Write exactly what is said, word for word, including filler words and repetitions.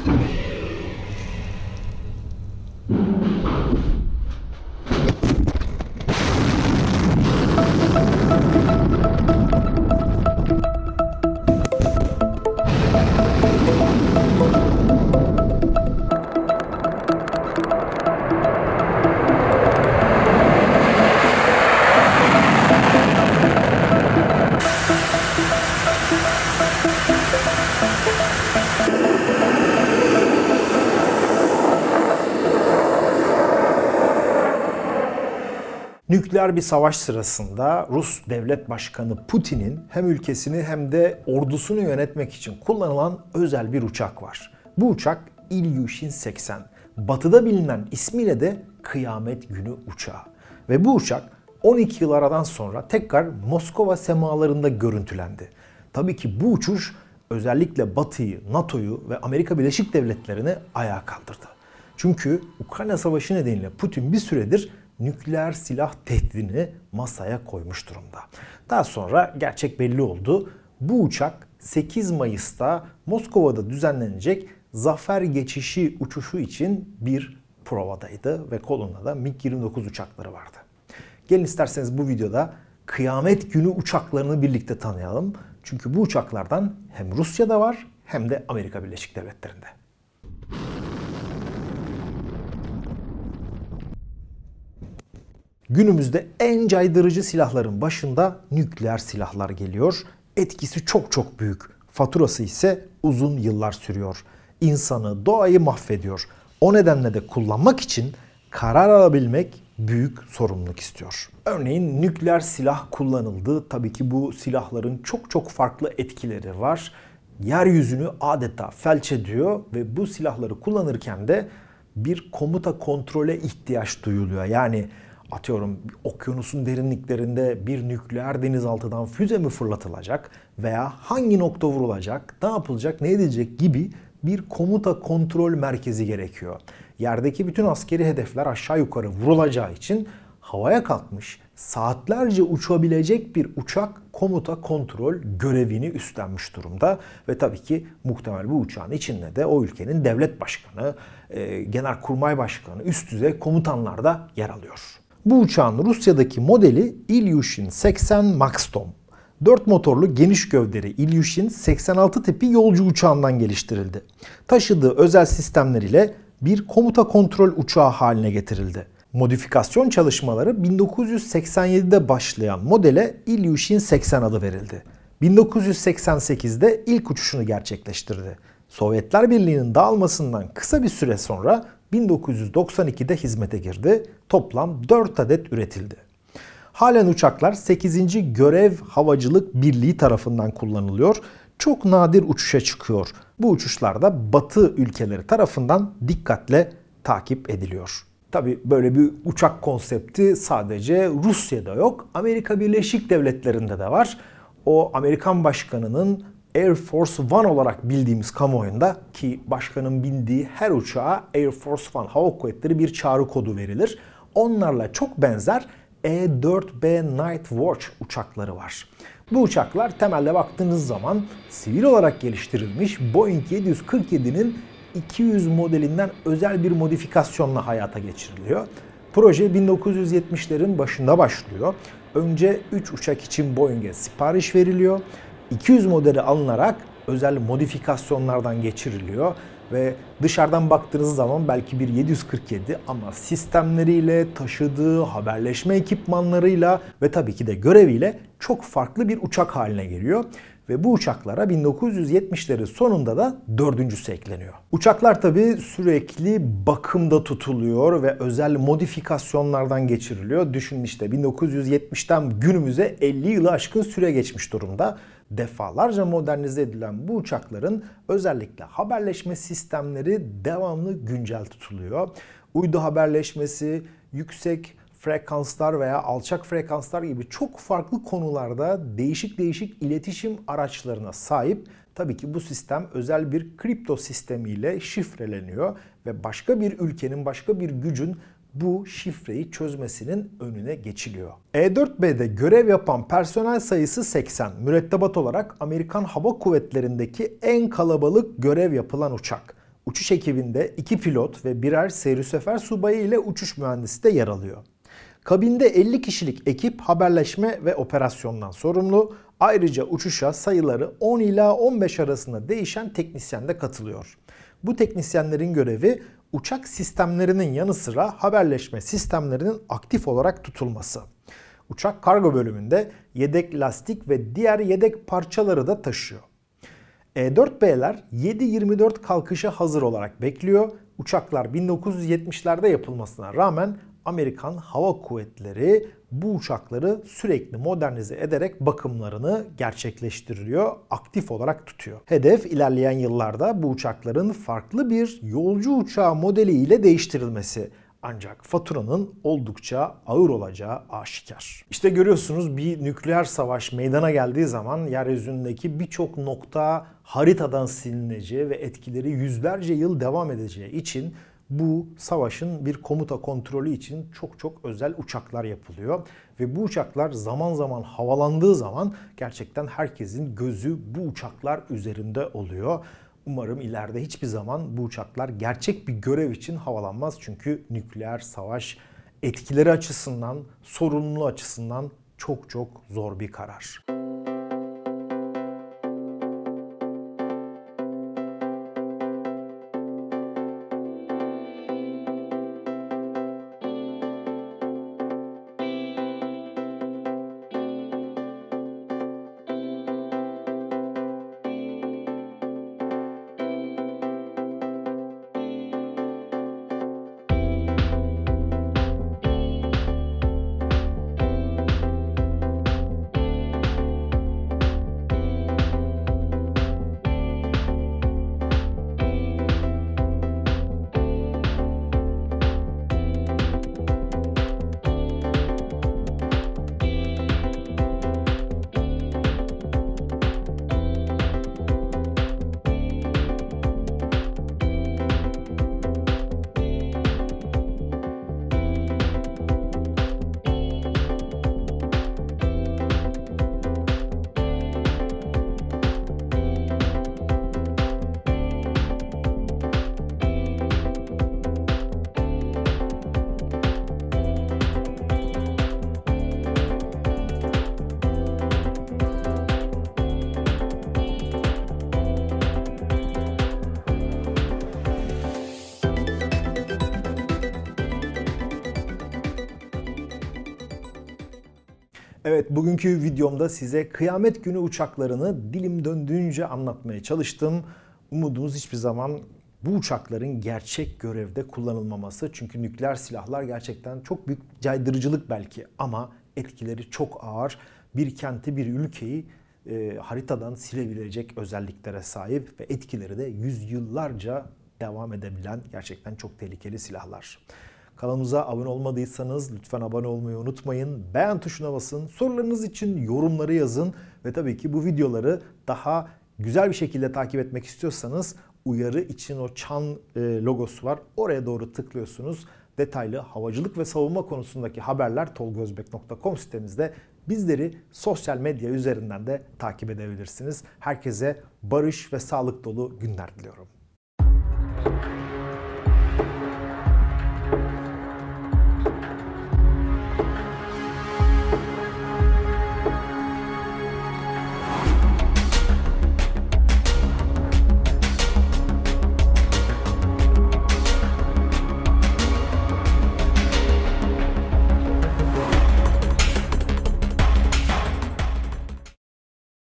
Nükleer bir savaş sırasında Rus Devlet Başkanı Putin'in hem ülkesini hem de ordusunu yönetmek için kullanılan özel bir uçak var. Bu uçak İlyushin seksen. Batı'da bilinen ismiyle de Kıyamet Günü uçağı. Ve bu uçak on iki yıl aradan sonra tekrar Moskova semalarında görüntülendi. Tabii ki bu uçuş özellikle Batı'yı, NATO'yu ve Amerika Birleşik Devletleri'ni ayağa kaldırdı. Çünkü Ukrayna Savaşı nedeniyle Putin bir süredir nükleer silah tehdidini masaya koymuş durumda. Daha sonra gerçek belli oldu. Bu uçak sekiz Mayıs'ta Moskova'da düzenlenecek Zafer Geçişi uçuşu için bir provadaydı ve kolunda da MiG yirmi dokuz uçakları vardı. Gelin isterseniz bu videoda Kıyamet Günü uçaklarını birlikte tanıyalım. Çünkü bu uçaklardan hem Rusya'da var hem de Amerika Birleşik Devletleri'nde. Günümüzde en caydırıcı silahların başında nükleer silahlar geliyor. Etkisi çok çok büyük. Faturası ise uzun yıllar sürüyor. İnsanı, doğayı mahvediyor. O nedenle de kullanmak için karar alabilmek büyük sorumluluk istiyor. Örneğin nükleer silah kullanıldı. Tabii ki bu silahların çok çok farklı etkileri var. Yeryüzünü adeta felç ediyor ve bu silahları kullanırken de bir komuta kontrole ihtiyaç duyuluyor. Yani atıyorum okyanusun derinliklerinde bir nükleer denizaltıdan füze mi fırlatılacak veya hangi nokta vurulacak, ne yapılacak, ne edilecek gibi bir komuta kontrol merkezi gerekiyor. Yerdeki bütün askeri hedefler aşağı yukarı vurulacağı için havaya kalkmış, saatlerce uçabilecek bir uçak komuta kontrol görevini üstlenmiş durumda. Ve tabii ki muhtemel bu uçağın içinde de o ülkenin devlet başkanı, genelkurmay başkanı, üst düzey komutanlar da yer alıyor. Bu uçağın Rusya'daki modeli İlyushin seksen Maxtom. dört motorlu geniş gövdeli İlyushin seksen altı tipi yolcu uçağından geliştirildi. Taşıdığı özel sistemler ile bir komuta kontrol uçağı haline getirildi. Modifikasyon çalışmaları bin dokuz yüz seksen yedide başlayan modele İlyushin seksen adı verildi. bin dokuz yüz seksen sekizde ilk uçuşunu gerçekleştirdi. Sovyetler Birliği'nin dağılmasından kısa bir süre sonra bin dokuz yüz doksan ikide hizmete girdi. Toplam dört adet üretildi. Halen uçaklar sekizinci Görev Havacılık Birliği tarafından kullanılıyor. Çok nadir uçuşa çıkıyor. Bu uçuşlarda Batı ülkeleri tarafından dikkatle takip ediliyor. Tabii böyle bir uçak konsepti sadece Rusya'da yok. Amerika Birleşik Devletleri'nde de var. O Amerikan başkanının Air Force One olarak bildiğimiz kamuoyunda, ki başkanın bindiği her uçağa Air Force One Hava Kuvvetleri bir çağrı kodu verilir. Onlarla çok benzer E dört B Night Watch uçakları var. Bu uçaklar temelde baktığınız zaman sivil olarak geliştirilmiş Boeing yedi yüz kırk yedi'nin iki yüz modelinden özel bir modifikasyonla hayata geçiriliyor. Proje bin dokuz yüz yetmişlerin başında başlıyor. Önce üç uçak için Boeing'e sipariş veriliyor. iki yüz modeli alınarak özel modifikasyonlardan geçiriliyor ve dışarıdan baktığınız zaman belki bir yedi yüz kırk yedi ama sistemleriyle, taşıdığı haberleşme ekipmanlarıyla ve tabii ki de göreviyle çok farklı bir uçak haline geliyor. Ve bu uçaklara bin dokuz yüz yetmişlerin sonunda da dördüncüsü ekleniyor. Uçaklar tabii sürekli bakımda tutuluyor ve özel modifikasyonlardan geçiriliyor. Düşünün işte bin dokuz yüz yetmişten günümüze elli yılı aşkın süre geçmiş durumda. Defalarca modernize edilen bu uçakların özellikle haberleşme sistemleri devamlı güncel tutuluyor. Uydu haberleşmesi, yüksek frekanslar veya alçak frekanslar gibi çok farklı konularda değişik değişik iletişim araçlarına sahip. Tabii ki bu sistem özel bir kripto sistemiyle şifreleniyor ve başka bir ülkenin, başka bir gücün bu şifreyi çözmesinin önüne geçiliyor. E dört B'de görev yapan personel sayısı seksen. Mürettebat olarak Amerikan Hava Kuvvetleri'ndeki en kalabalık görev yapılan uçak. Uçuş ekibinde iki pilot ve birer seyir sefer subayı ile uçuş mühendisi de yer alıyor. Kabinde elli kişilik ekip haberleşme ve operasyondan sorumlu. Ayrıca uçuşa sayıları on ila on beş arasında değişen teknisyen de katılıyor. Bu teknisyenlerin görevi uçak sistemlerinin yanı sıra haberleşme sistemlerinin aktif olarak tutulması. Uçak kargo bölümünde yedek lastik ve diğer yedek parçaları da taşıyor. E dört B'ler yedi yirmi dört kalkışa hazır olarak bekliyor. Uçaklar bin dokuz yüz yetmişlerde yapılmasına rağmen Amerikan Hava Kuvvetleri bu uçakları sürekli modernize ederek bakımlarını gerçekleştiriyor, aktif olarak tutuyor. Hedef ilerleyen yıllarda bu uçakların farklı bir yolcu uçağı modeli ile değiştirilmesi. Ancak faturanın oldukça ağır olacağı aşikar. İşte görüyorsunuz, bir nükleer savaş meydana geldiği zaman yeryüzündeki birçok nokta haritadan silineceği ve etkileri yüzlerce yıl devam edeceği için bu savaşın bir komuta kontrolü için çok çok özel uçaklar yapılıyor. Ve bu uçaklar zaman zaman havalandığı zaman gerçekten herkesin gözü bu uçaklar üzerinde oluyor. Umarım ileride hiçbir zaman bu uçaklar gerçek bir görev için havalanmaz. Çünkü nükleer savaş etkileri açısından, sorumluluğu açısından çok çok zor bir karar. Evet, bugünkü videomda size kıyamet günü uçaklarını dilim döndüğünce anlatmaya çalıştım. Umudumuz hiçbir zaman bu uçakların gerçek görevde kullanılmaması. Çünkü nükleer silahlar gerçekten çok büyük caydırıcılık belki ama etkileri çok ağır. Bir kenti, bir ülkeyi e, haritadan silebilecek özelliklere sahip ve etkileri de yüzyıllarca devam edebilen gerçekten çok tehlikeli silahlar. Kanalımıza abone olmadıysanız lütfen abone olmayı unutmayın. Beğen tuşuna basın. Sorularınız için yorumları yazın. Ve tabii ki bu videoları daha güzel bir şekilde takip etmek istiyorsanız uyarı için o çan logosu var. Oraya doğru tıklıyorsunuz. Detaylı havacılık ve savunma konusundaki haberler tolgozbek nokta com sitemizde. Bizleri sosyal medya üzerinden de takip edebilirsiniz. Herkese barış ve sağlık dolu günler diliyorum.